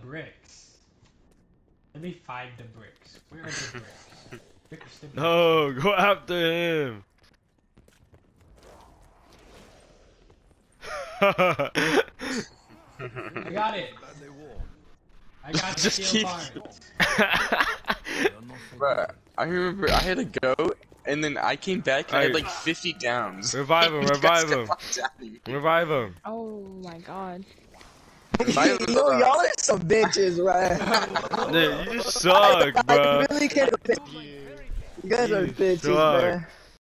bricks. Let me find the bricks. Where are the bricks? Bricks the bricks. No, go after him. I got it. I got the Just steel keep- parts. Bruh, I remember I had to go, and then I came back and I had Alright. like 50 downs. Revive him, You guys revive kept him. on downing. Revive him. Oh my god. Revive him, Yo, y'all are some bitches, right? Dude, you suck, bro. I really can't. You guys are You bitches, suck. man.